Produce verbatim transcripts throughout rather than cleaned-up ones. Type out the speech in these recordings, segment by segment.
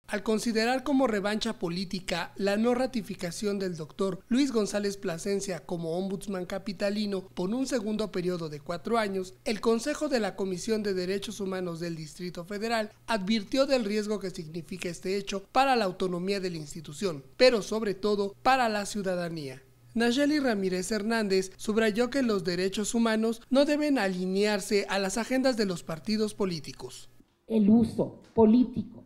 Al considerar como revancha política la no ratificación del doctor Luis González Plasencia como ombudsman capitalino por un segundo periodo de cuatro años, el Consejo de la Comisión de Derechos Humanos del Distrito Federal advirtió del riesgo que significa este hecho para la autonomía de la institución, pero sobre todo para la ciudadanía. Nayeli Ramírez Hernández subrayó que los derechos humanos no deben alinearse a las agendas de los partidos políticos. El uso político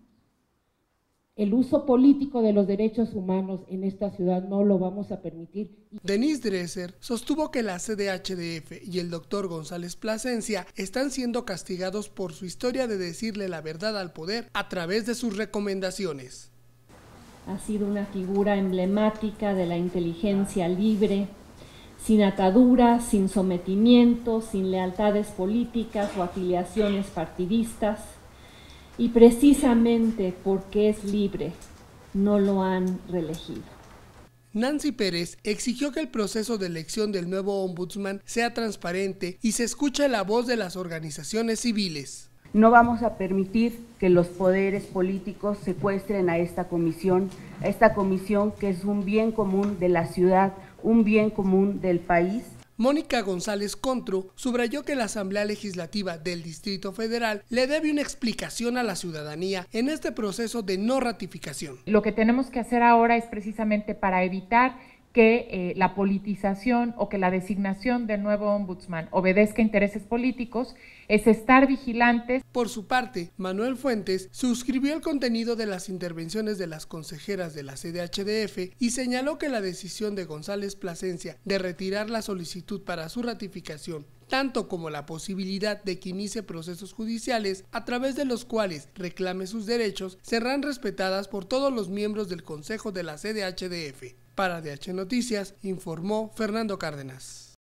El uso político de los derechos humanos en esta ciudad no lo vamos a permitir. Denise Dresser sostuvo que la C D H D F y el doctor González Plasencia están siendo castigados por su historia de decirle la verdad al poder a través de sus recomendaciones. Ha sido una figura emblemática de la inteligencia libre, sin ataduras, sin sometimiento, sin lealtades políticas o afiliaciones partidistas. Y precisamente porque es libre, no lo han reelegido. Nancy Pérez exigió que el proceso de elección del nuevo ombudsman sea transparente y se escuche la voz de las organizaciones civiles. No vamos a permitir que los poderes políticos secuestren a esta comisión, a esta comisión que es un bien común de la ciudad, un bien común del país. Mónica González Contro subrayó que la Asamblea Legislativa del Distrito Federal le debe una explicación a la ciudadanía en este proceso de no ratificación. Lo que tenemos que hacer ahora es precisamente para evitar que eh, la politización o que la designación del nuevo ombudsman obedezca a intereses políticos, es estar vigilantes. Por su parte, Manuel Fuentes suscribió el contenido de las intervenciones de las consejeras de la C D H D F y señaló que la decisión de González Plasencia de retirar la solicitud para su ratificación, tanto como la posibilidad de que inicie procesos judiciales a través de los cuales reclame sus derechos, serán respetadas por todos los miembros del Consejo de la C D H D F. Para D H Noticias, informó Fernando Cárdenas.